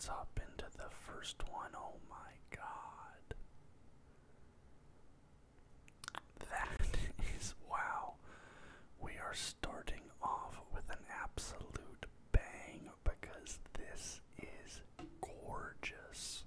let's hop into the first one. Oh my god. That is wow. We are starting off with an absolute bang because this is gorgeous.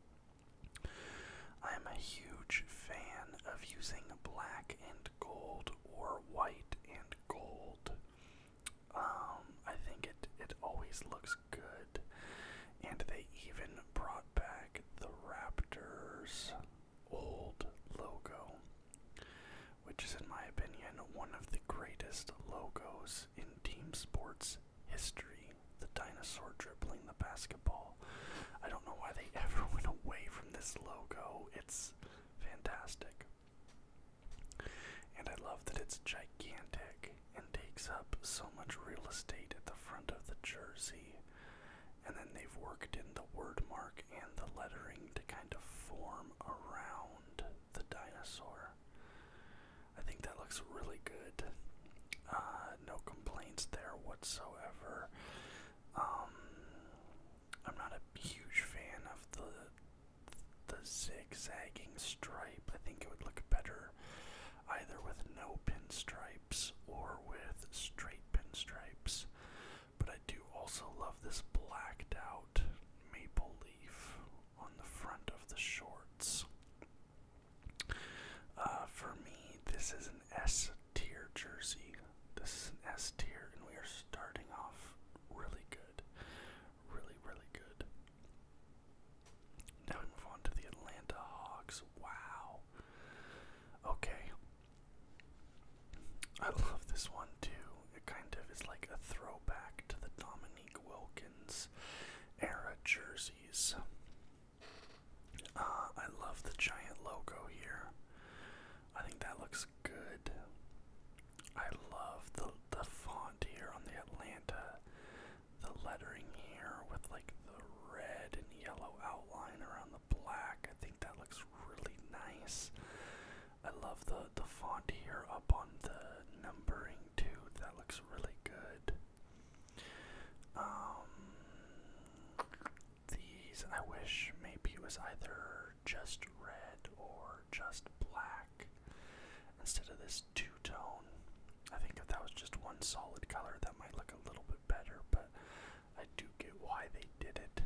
I am a huge fan of using black and gold or white and gold. I think it always looks good, and they even brought back the Raptors old logo, which is in my opinion one of the greatest logos in team sports history. The dinosaur dribbling the basketball. I don't know why they ever went away from this logo. It's fantastic. And I love that it's gigantic and takes up so much real estate at the front of the jersey. And then they've worked in the word mark and the lettering to kind of form around the dinosaur. I think that looks really good. No complaints there whatsoever. I'm not a huge fan of the zigzagging stripe. I think it would look better either with no pinstripes or with straight pinstripes. But I do also love this blacked out maple leaf on the front of the shorts. For me, this is an S tier jersey. This is an S tier, and we are starting off really good. Really, really good. Now we move on to the Atlanta Hawks. Wow. Okay. I love this one too. It kind of is like a throwback to the Dominique Wilkins era jerseys. I love the giant logo here. I think that looks good. I love the font here on the Atlanta. The lettering here with like the red and yellow outline around the black. I think that looks really nice. I love the font here up on the numbering too. That looks really good. These, I wish maybe it was either just red or just black instead of this two-tone. I think if that was just one solid color, that might look a little bit better, but I do get why they did it.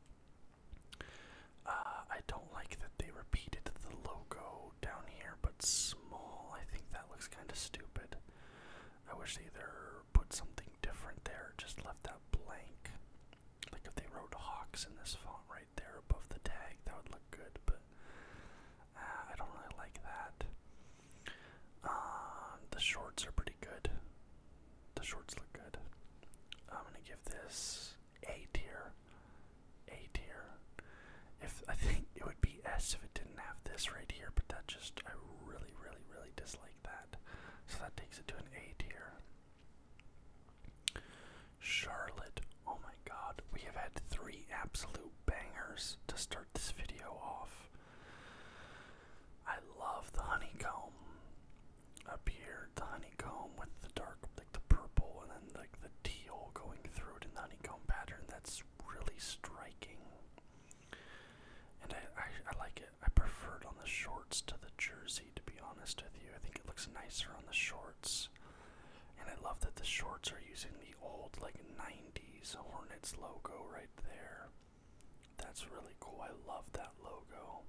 I don't like that they repeated the logo down here, but small. I think that looks kind of stupid. I wish they either put something different there or just left that blank. Like if they wrote Hawks in this font right there above the tag, that would look good, but I don't really like that. The shorts are pretty good. The shorts look good. I'm gonna give this A tier. A tier. I think it would be S if it didn't have this right here, but that just, I really, really, really dislike that. So that takes it to an A tier. Charlotte. Oh my god. We have had 3 absolute bangers to start this video off. I love the honeycomb. Up here, the honeycomb with the dark, like the purple, and then like the teal going through it in the honeycomb pattern. That's really striking. And I like it. I prefer it on the shorts to the jersey, to be honest with you. I think it looks nicer on the shorts. And I love that the shorts are using the old, like, 90s Hornets logo right there. That's really cool. I love that logo.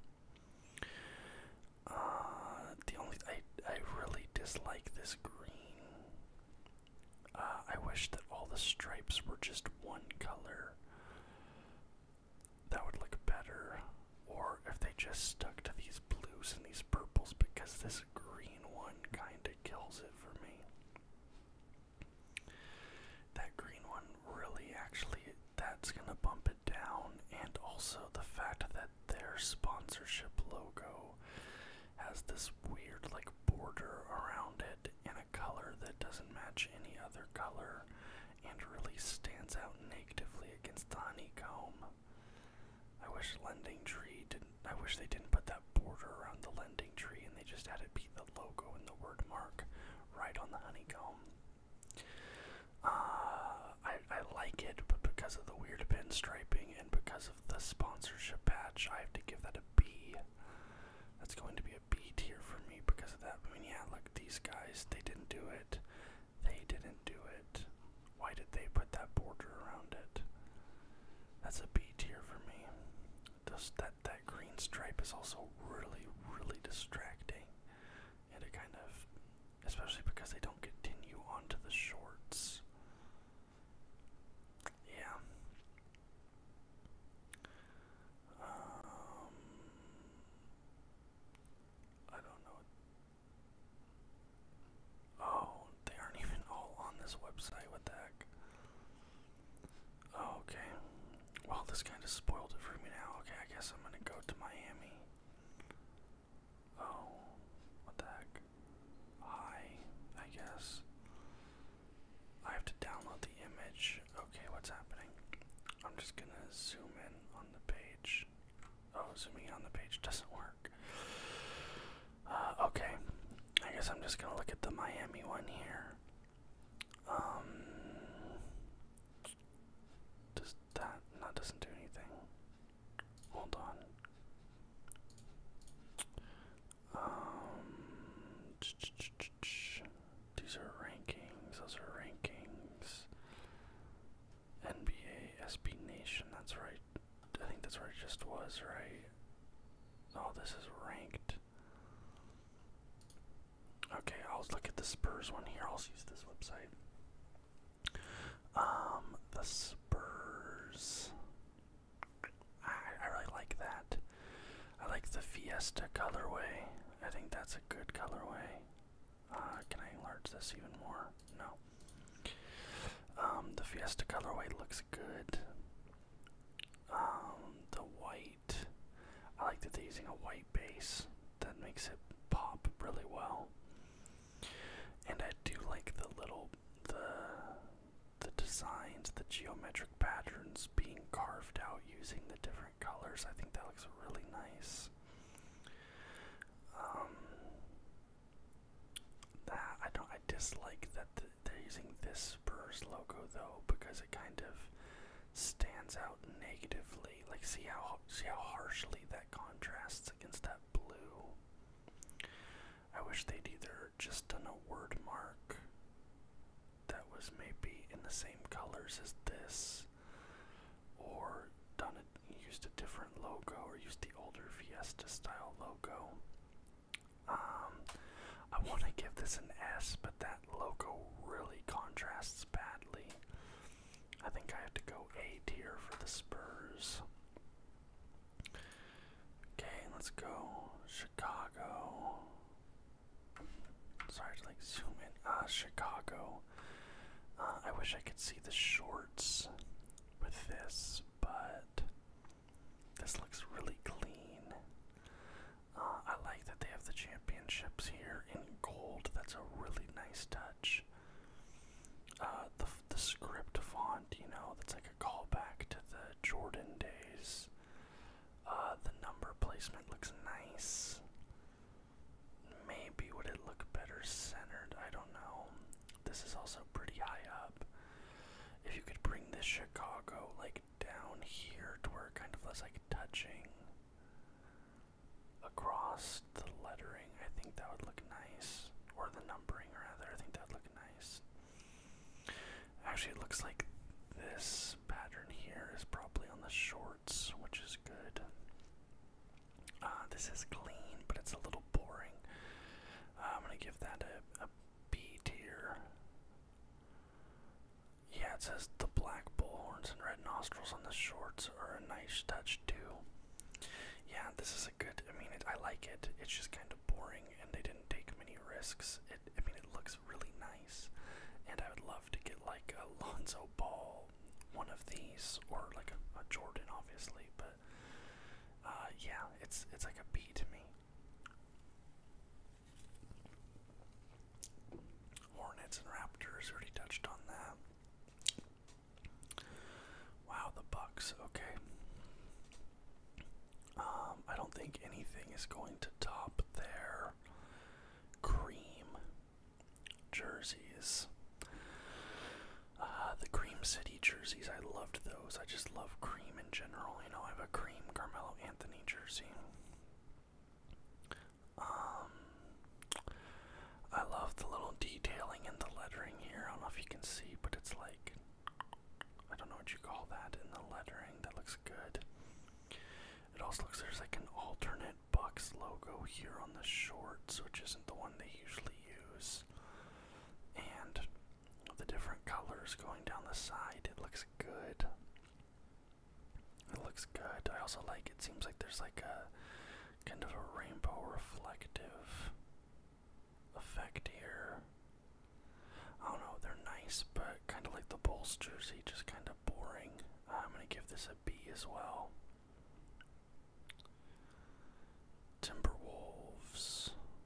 I really dislike this green. I wish that all the stripes were just one color. That would look better. Or if they just stuck to these blues and these purples, because this green one kinda kills it for me. That green one really actually, that's gonna bump it down. And also the fact that their sponsorship logo has this weird like border around it in a color that doesn't match any other color and really stands out negatively against the honeycomb. I wish they didn't put that border around the lending tree and they just had it be the logo and the word mark right on the honeycomb. I like it, but because of the weird pinstriping and because because of the sponsorship patch, I have to give that a B. That's going to be a B tier for me because of that. I mean, yeah, look, these guys, they didn't do it. They didn't do it. Why did they put that border around it? That's a B tier for me. That green stripe is also really, really distracting. And it kind of, especially because they don't continue onto the shorts. Yeah. I don't know. Oh, they aren't even all on this website. What the heck? Oh, okay. Well, this kind of spoiled it for me now. Okay, I guess I'm gonna go to Miami. Oh, what the heck? Hi, I guess. I have to download the image. Okay, what's happening? I'm just gonna zoom in on the page. Oh, zooming in on the page doesn't work. Okay, I guess I'm just gonna look at the Miami one here. Does that doesn't do anything? Hold on. These are rankings. Those are rankings. NBA, SB Nation. That's right. I think that's where it just was, right? Oh, this is ranked. Okay, I'll look at the Spurs one here. I'll use this website. The Spurs. I really like that. I like the Fiesta colorway. I think that's a good colorway. Can I enlarge this even more? No. The Fiesta colorway looks good. The white. I like that they're using a white base. That makes it pop really well. And I do like the designs, the geometric patterns being carved out using the different colors. I think that looks really nice. I dislike that they're using this Spurs logo though, because it kind of stands out negatively. Like, see how harshly that contrasts against that blue. I wish they'd either just done a word mark that was maybe in the same colors as this, or used a different logo, or used the older Fiesta style logo. I want to give this an S, but that logo really contrasts badly. I think I have to go A tier for the Spurs. Okay, let's go Chicago. Sorry to zoom in. Chicago. I wish I could see the shorts with this, but this looks really clean. I like that they have the championships here in gold. That's a really nice touch. The script font, that's like a callback to the Jordan days. The number placement looks nice. Maybe would it look better centered? I don't know. This is also pretty high up. If you could bring this Chicago down here to where it kind of looks like touching across the lettering, I think that would look nice. Or the numbering rather, I think that would look nice. Actually, it looks like this pattern here is probably on the shorts, which is good. This is clean, but it's a little boring. I'm gonna give that a B tier. Yeah, it says the black bullhorns and red nostrils on the shorts are a nice touch too. Yeah, this is a good, I like it. It's just kind of boring, and they didn't take many risks. It looks really nice, and I would love to get a Lonzo Ball, one of these, or a Jordan, obviously. But yeah, it's like a B to me. Hornets and Raptors, already touched on that. Wow, the Bucks. Okay. I don't think anything is going to top their cream jerseys. The cream Cream City jerseys, I loved those. I just love cream in general. You know, I have a cream Carmelo Anthony jersey. I love the little detailing in the lettering here. I don't know if you can see, but it's like, I don't know what you call that in the lettering. That looks good. It also looks, there's like an alternate Bucks logo here on the shorts, which isn't the one they usually use. And the different colors going down the side, it looks good. It looks good. I also like, it seems like there's like a kind of a rainbow reflective effect here. I don't know, they're nice, but kind of like the Bulls jersey, just kind of boring. I'm going to give this a B as well. Timberwolves.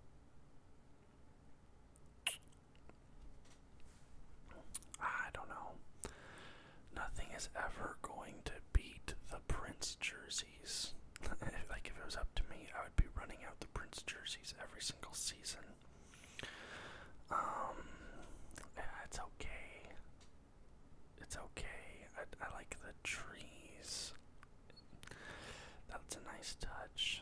I don't know. Nothing is ever going to beat the Prince jerseys. Like, if it was up to me, I would be running out the Prince jerseys every single season. It's okay. It's okay. I like the trees. That's a nice touch.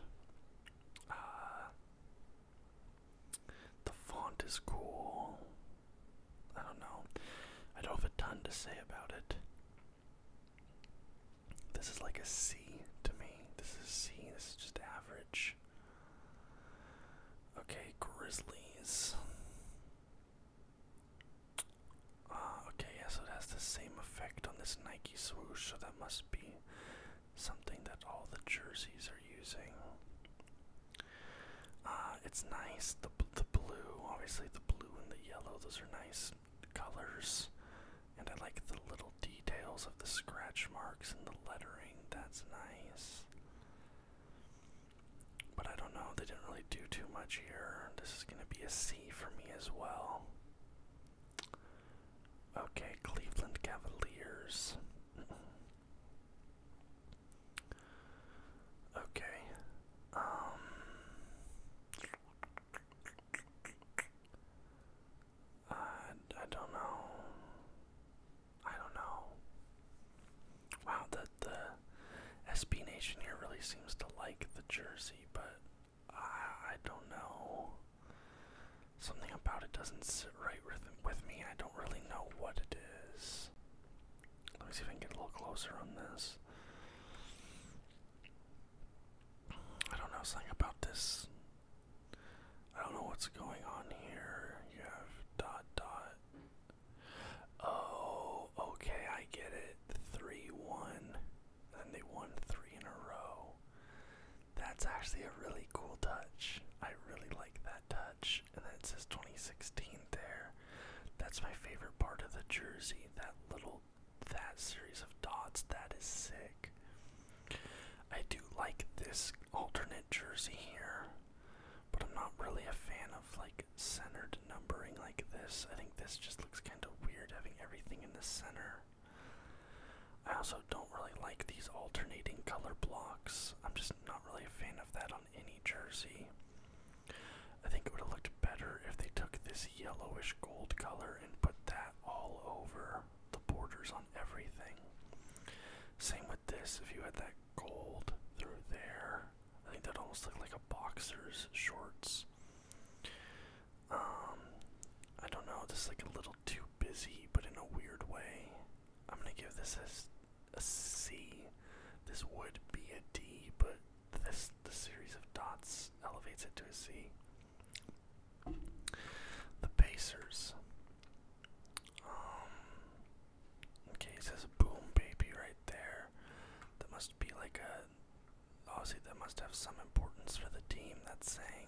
The font is cool. I don't know. I don't have a ton to say about it. This is like a C to me. This is C. This is just average. Okay, Grizzlies. Okay, yeah, so it has the same effect on this Nike swoosh, so that must be something that all the jerseys are using. It's nice. The blue, obviously the blue and the yellow, those are nice colors. And I like the little details of the scratch marks and the lettering. That's nice. But I don't know, they didn't really do too much here. This is going to be a C for me as well. Okay, Cleveland Cavaliers. Okay. I don't know. I don't know. Wow, the SB Nation here really seems to like the jersey, but I don't know. Something about it doesn't sit right with me. I don't really know what it is. Let me see if I can get a little closer on this. I don't know, something about this. I don't know what's going on here. You have ... Oh, okay, I get it. 3-1. And they won 3 in a row. That's actually a really cool touch. I really like that touch. And then it says 2016 there. That's my favorite part of the jersey. That series of dots. That is sick. I do like this alternate jersey here, but I'm not really a fan of like centered numbering like this. I think this just looks kind of weird having everything in the center. I also don't really like these alternating color blocks. I'm just not really a fan of that on any jersey. I think it would have looked better if they took this yellowish gold color and put that all over the borders on everything. Same with this, if you had that gold through there, I think that almost looked like a boxer's shorts. I don't know, this is like a little too busy, but in a weird way. I'm gonna give this a C. This would be a D, but the series of dots elevates it to a C. The Pacers. Okay, it says boom baby right there. That must be like obviously that must have some importance for the team, that's saying.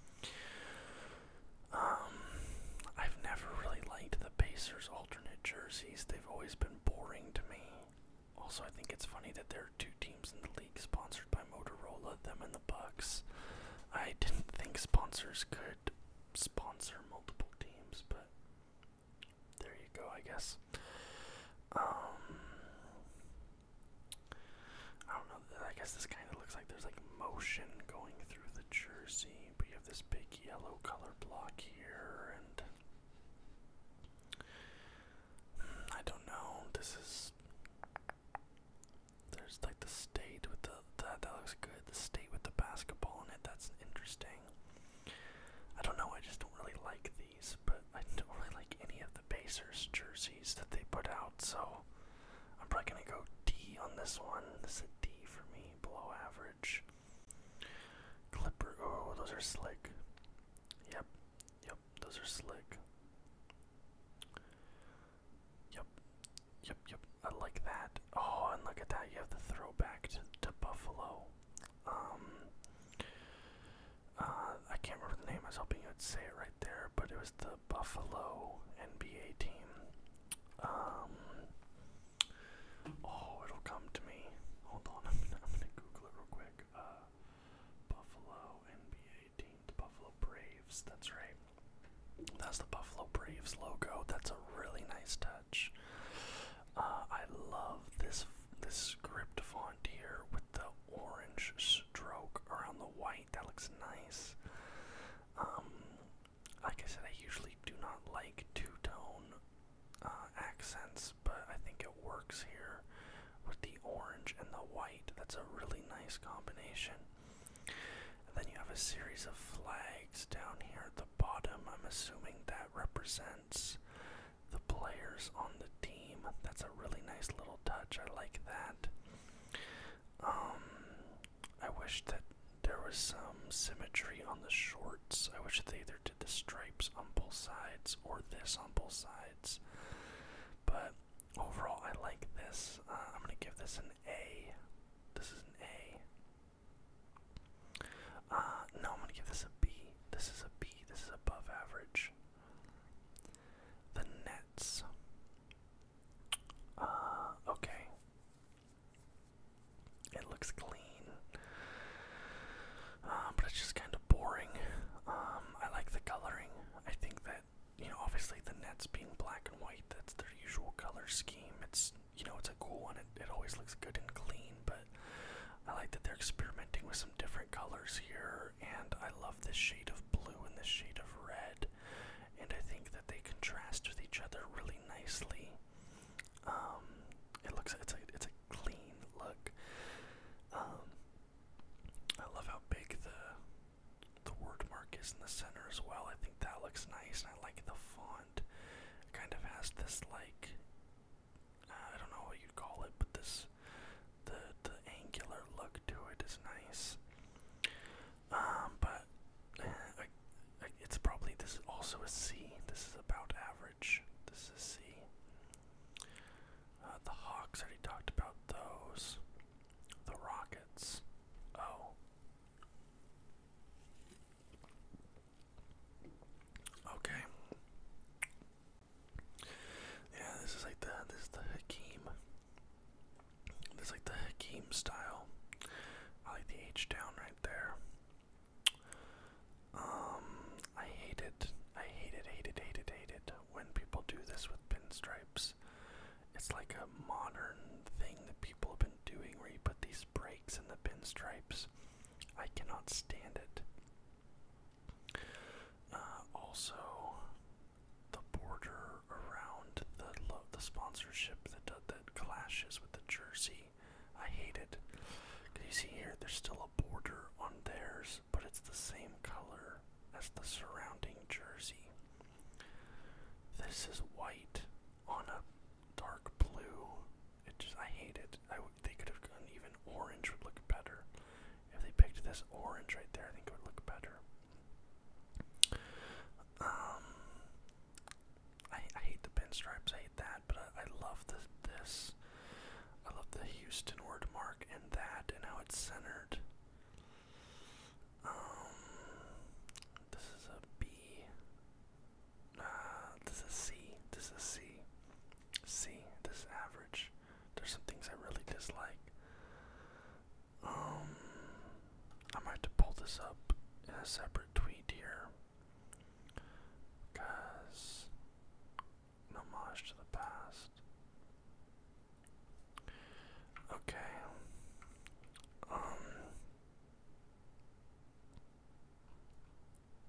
I've never really liked the Pacers alternate jerseys. They've always been boring to me. Also, I think it's funny that there are 2 teams in the league sponsored by Motorola, them and the Bucks. I didn't think sponsors could sponsor multiple teams, but there you go, I guess. I don't know, I guess this kind of looks like there's like motion going through the jersey, but you have this big yellow color block here, and I don't know, this this is. There's like the state with that looks good. The state with the basketball in it, that's interesting. I don't know, I just don't really like these, but I don't really like any of the Pacers jerseys that they put out, so I'm probably gonna go D on this one. This is a D for me, below average. Clipper, oh, those are slick. Yep, those are slick. Yep, I like that. Oh, and look at that, you have the throwback to Buffalo. I can't remember the name, I was hoping you would say it right there, but it was the Buffalo NBA team. Oh, it'll come to me. Hold on, I'm gonna Google it real quick. Buffalo NBA team, the Buffalo Braves, that's right. That's the Buffalo Braves logo. That's a really nice touch. I love this script font here with the orange stroke around the white. That looks nice. Like I said, I usually do not like two-tone accents, but I think it works here with the orange and the white. That's a really nice combination. And then you have a series of flags down here at the bottom. I'm assuming that represents the players on the team. That's a really nice little touch. I like that. I wish that there was some symmetry on the shorts. I wish they either did the stripes on both sides or this on both sides. But overall, I like this. I'm gonna give this an A. This is an A. No, I'm gonna give this a B. This is a B. This is above average. The Nets. Okay. It looks clean. But it's just kind of boring. I like the coloring. I think that, obviously the Nets being black and white, that's their usual color scheme. It's, it's a cool one. It always looks good and clean, but I like that they're experimenting with some different colors here, and I love this shade of blue and this shade of red, and I think that they contrast with each other really nicely. It's a clean look. I love how big the word mark is in the center as well. I think that looks nice, and I like the font. It kind of has this like, I don't know what you'd call it, but the angular look to it is nice. But it's probably, this is also a C. This is about average. This is a C. The Hawks, already talked about those. The Rockets. Oh. Okay. Yeah, this is the Hakeem. This is like the Hakeem style. I like the H down right there. I hate it when people do this with pinstripes. It's like a modern thing that people have been doing where you put these breaks in the pinstripes. I cannot stand it. Also, the border around the sponsorship that clashes with the jersey. I hate it. Cause you see here, there's still a border on theirs, but it's the same color as the surrounding jersey. This is white on a dark blue. I hate it. They could have gone even orange would look better. If they picked this orange right there, I think it would look better. I hate the pinstripes. I hate that, but I love this. I love the Houston word mark and that, and how it's centered. This is a B. This is a C. This is a C. C. This is average. There's some things I really dislike. I might have to pull this up in a separate tweet here, because an homage to the past. Okay.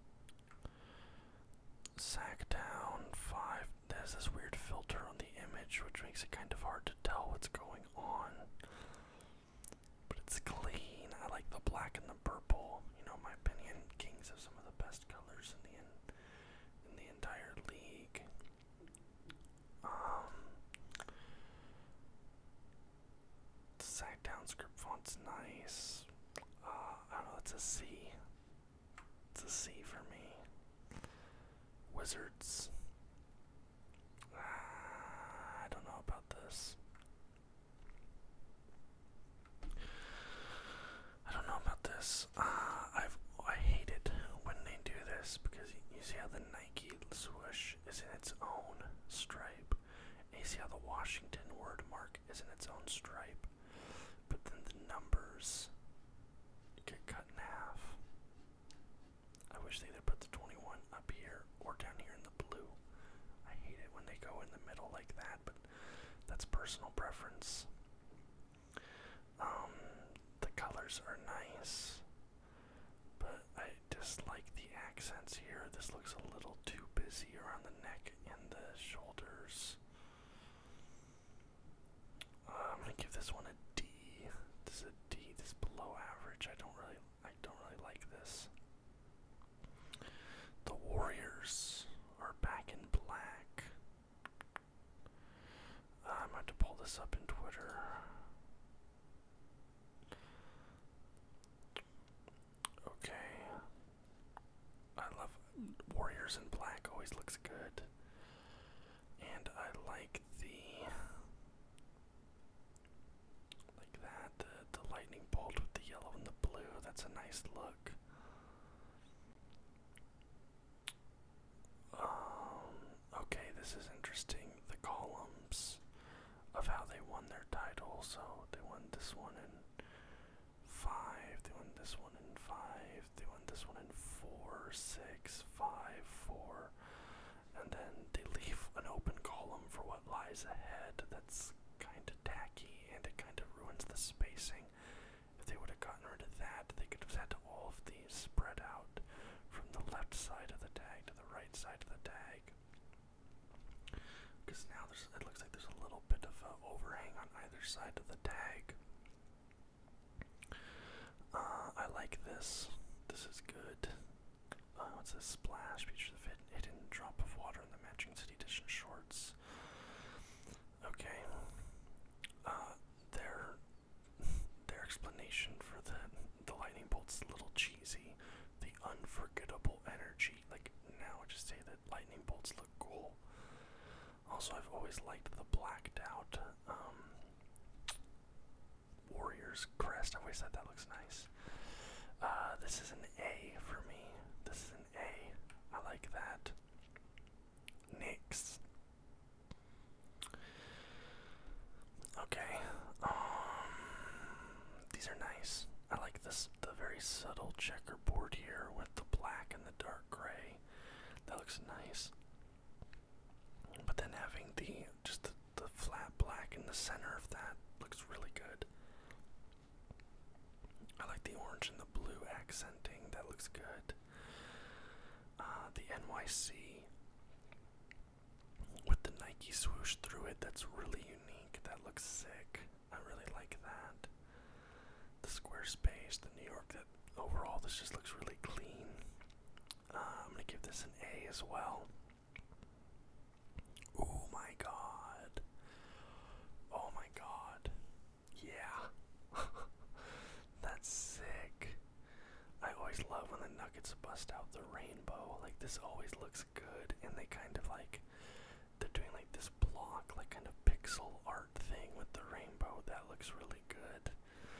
Sack down 5. There's this weird filter on the image orange, which makes it kind of hard to tell what's going on. But it's clean. I like the black and the purple. You know, in my opinion, Kings have some of the best colors in the entire league. The Sacktown script font's nice. I don't know, it's a C. It's a C for me. Wizards. I don't know about this. I don't know about this. I hate it when they do this because you see how the Nike swoosh is in its own stripe, and you see how the Washington word mark is in its own stripe, but then the numbers get cut in half. I wish they either put the 21 up here or down here in the blue. I hate it when they go in the middle like that, but that's personal preference. The colors are nice, but I dislike the accents here. This looks a little too busy around the neck and the shoulders. I'm gonna give this one a D. This is a D. This is below average. I don't really like this. The Warriors are back in black. I'm going to pull this up in Twitter. Okay. I love Warriors in black, always looks good. And I like the lightning bolt with the yellow and the blue. That's a nice look. Okay, this is interesting. The columns of how they won their title. So they won this one in 5, they won this one in 5, they won this one in 4, 6, 5, 4, and then they leave an open column for what lies ahead. That's kind of tacky, and it kind of ruins the spacing. If they would have gotten rid of that, they could have had all of these spread out from the left side of the tag to the right side of the tag. Because now it looks like there's a little bit of an overhang on either side of the tag. I like this. This is good. What's this? Splash features the hidden drop of water in the matching City Edition shorts. Okay. Their explanation for the lightning bolt's a little cheesy. The unforgettable energy. Like, now I just say that lightning bolts look cool. Also, I've always liked the blacked out Warriors crest. I always said that looks nice. This is an A for me. This is an A. I like that. Knicks. Okay. These are nice. I like the very subtle checkerboard here with the black and the dark gray. That looks nice. But then having the flat black in the center of that looks really good. I like the orange and the blue accenting. That looks good. The NYC with the Nike swoosh through it. That's really unique. That looks sick. I really like that. The Squarespace, the New York. That overall, this just looks really clean. I'm gonna give this an A as well. Oh my god. Oh my god. Yeah. That's sick. I always love when the Nuggets bust out the rainbow. Like, this always looks good, and they kind of like, they're doing like this block, like kind of pixel art thing with the rainbow. That looks really good.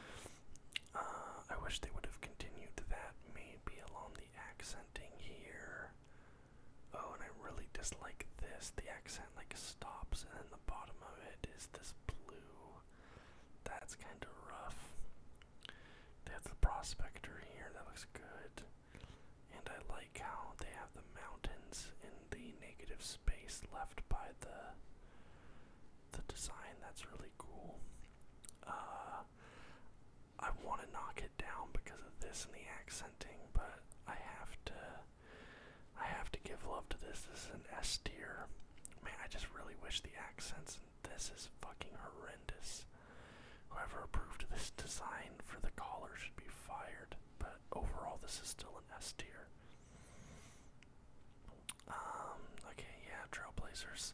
I wish they would have continued that maybe along the accenting here. Oh, and I really dislike this. The accent like stops, and then the bottom of it is this blue. That's kind of rough. They have the prospector here. That looks good. And I like how they have the mountains in the negative space left by the design. That's really cool. I want to knock it down because of this and the accenting, but I have to give love to this. This is an S tier. Man, I just really wish the accents in this is fucking horrendous. Whoever approved this design for the collar should be fired, but overall this is still an S tier. Okay, yeah, Trailblazers.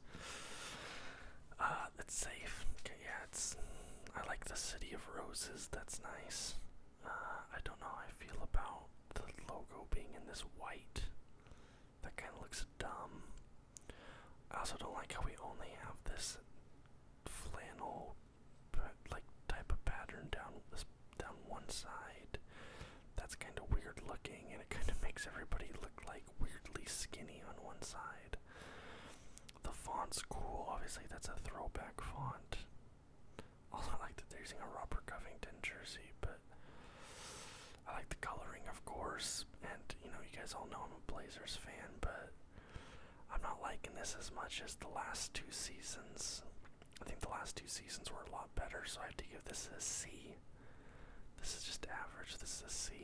It's safe. Okay, yeah, I like the City of Roses, that's nice. I don't know how I feel about the logo being in this white. That kind of looks dumb. I also don't like how we only have this flannel, like, type of pattern down one side. That's kind of weird looking, and it kind of makes everybody look like weirdly skinny on one side. The font's cool. Obviously, that's a throwback font. Also, I like that they're using a Robert Covington jersey, but I like the coloring, of course. And, you know, you guys all know I'm a Blazers fan, but I'm not liking this as much as the last 2 seasons. I think the last 2 seasons were a lot better, so I have to give this a C. This is just average. This is a C.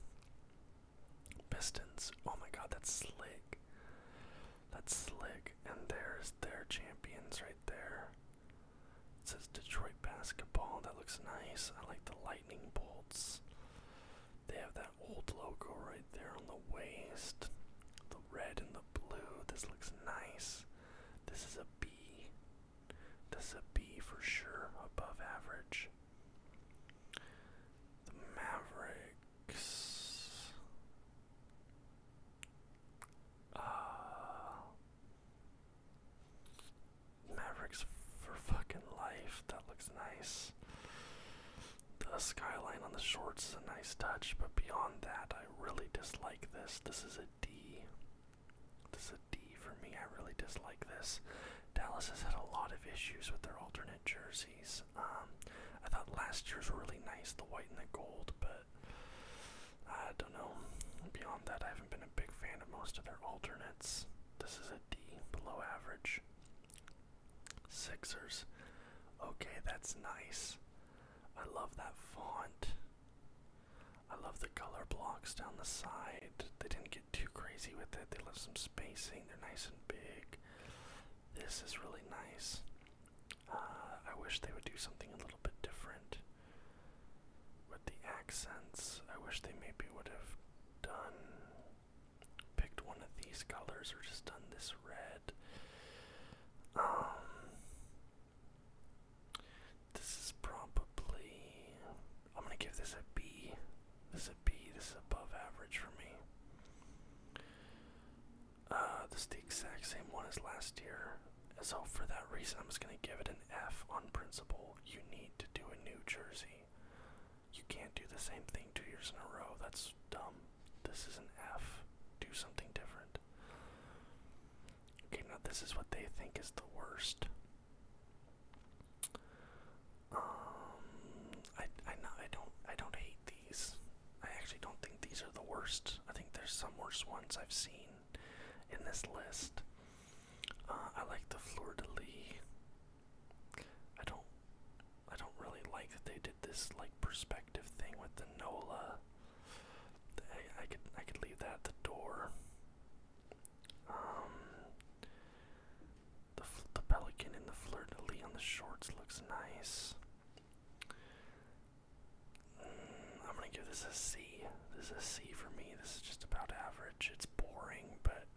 Pistons. Oh my god, that's slick. That's slick. And there's their champions right there. It says Detroit Basketball. That looks nice. I like the lightning bolts. They have that old logo right there on the waist. The red and the blue. This looks nice. This is a B. This is a B for sure. Above average. The Mavericks. Mavericks for fucking life. That looks nice. The skyline on the shorts is a nice touch, but beyond that, I really dislike this. This is a D. This is a D for me. I really dislike this. Dallas has had a lot of issues with their alternate jerseys. I thought last year's were really nice, the white and the gold, but I don't know. Beyond that, I haven't been a big fan of most of their alternates. This is a D, below average. Sixers. Okay, that's nice. I love that font. I love the color blocks down the side. They didn't get too crazy with it. They left some spacing. They're nice and big. This is really nice. I wish they would do something a little bit different with the accents. I wish they maybe would have picked one of these colors or just done this red. This is probably, I'm gonna give this a B. This is a B. This is above average for me. This is the exact same one as last year. So for that reason, I'm just gonna give it an F on principle. You need to do a new jersey. You can't do the same thing 2 years in a row. That's dumb. This is an F. Do something different. Okay, now this is what they think is the worst. I don't hate these. I actually don't think these are the worst. I think there's some worse ones I've seen in this list. I like the fleur-de-lis. I don't really like that they did this like perspective thing with the NOLA. I could leave that at the door. The pelican and the fleur-de-lis on the shorts looks nice. I'm gonna give this a C. This is a C for me. This is just about average. It's boring, but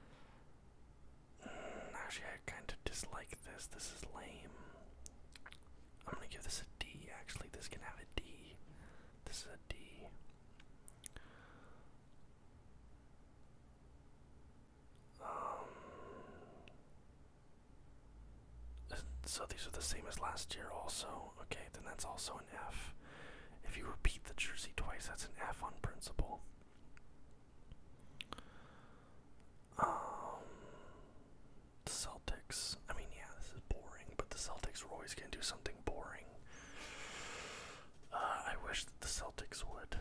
actually I kind of dislike this. This is lame. I'm gonna give this a D. Actually, this can have a D. This is a D. So these are the same as last year also. Okay, then that's also an F. If you repeat the jersey twice, that's an F on principle. The Celtics. I mean, yeah, this is boring, but the Celtics were always going to do something boring. I wish that the Celtics would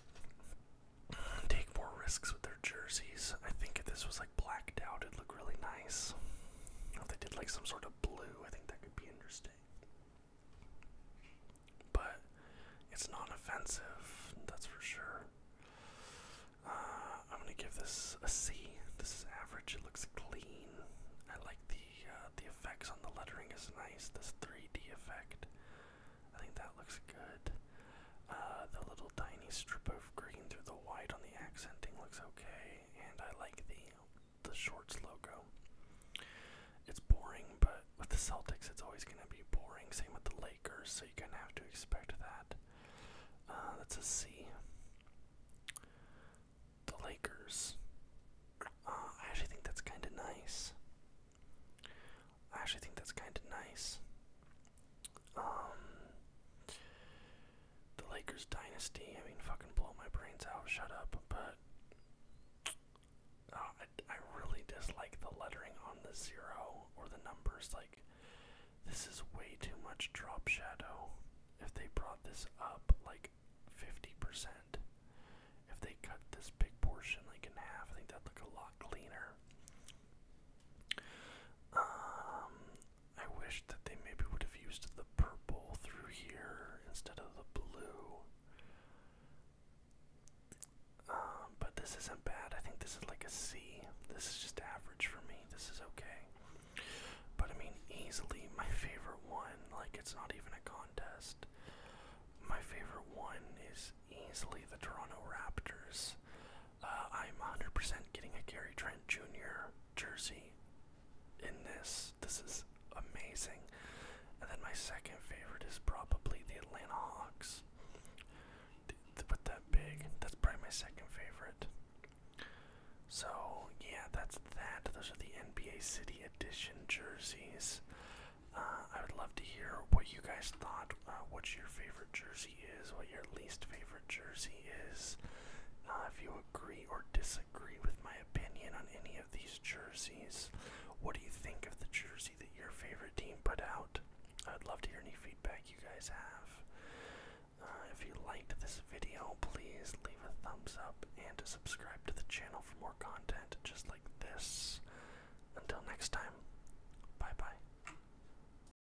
take more risks with their jerseys. I think if this was like blacked out, it'd look really nice. If they did like some sort of blue, I think that could be interesting. But it's not offensive, that's for sure. I'm gonna give this a C. This is average. It looks clean. I like the effects on the lettering lettering is nice. This 3D effect, I think that looks good. The little tiny strip of green through the white on the accenting looks okay, and I like the shorts logo. It's boring, but with the Celtics, it's always going to be boring. Same with the Lakers, so you kind of have to expect that. That's a C. The Lakers. I actually think that's kind of nice. The Lakers dynasty, I mean, fucking blow my brains out, shut up, but I really dislike the lettering on the 0 or the numbers. Like, this is way too much drop shadow. If they brought this up like 50%, if they cut this big portion like in half, I think that'd look a lot cleaner. I wish that they maybe would have used the purple through here instead of the blue. But this isn't bad. I think this is like a C. This is just average for me. This is okay. But I mean, easily my favorite one, like it's not even a contest. My favorite one is easily the Toronto Raptors. I'm 100% getting a Gary Trent Jr. jersey in this. This is amazing. And then my second favorite is probably the Atlanta Hawks. With that big, that's probably my second favorite. So yeah, that's that. Those are the NBA City Edition jerseys. I would love to hear what you guys thought, what your favorite jersey is, what your least favorite jersey is. If you agree or disagree with my opinion on any of these jerseys, what do you think of the jersey that your favorite team put out? I'd love to hear any feedback you guys have. If you liked this video, please leave a thumbs up and subscribe to the channel for more content just like this. Until next time, bye bye.